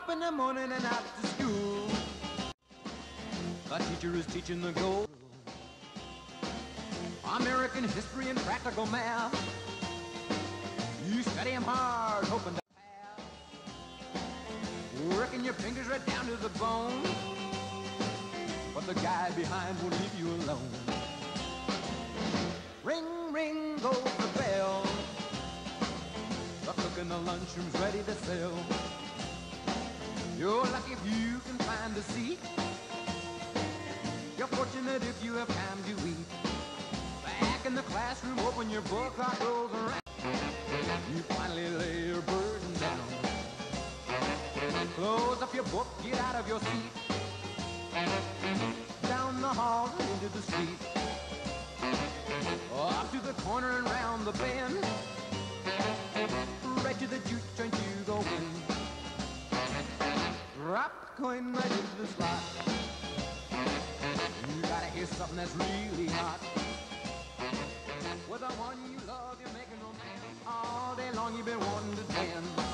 Up in the morning and out to school. The teacher is teaching the goal. American history and practical math. You study 'em hard, hoping to pass. Working your fingers right down to the bone. But the guy behind won't leave you alone. Ring, ring goes the bell. The cook in the lunchroom's ready to sell. You're lucky if you can find a seat. You're fortunate if you have time to eat. Back in the classroom, open your book, clock rolls around. You finally lay your burden down. Close up your book, get out of your seat. Down the hall and into the street. Up to the corner and round the bend. Right to the juke joint you go in. Drop the coin right into the slot. You gotta hear something that's really hot. With the one you love, you're making romance. All day long you've been wanting to dance.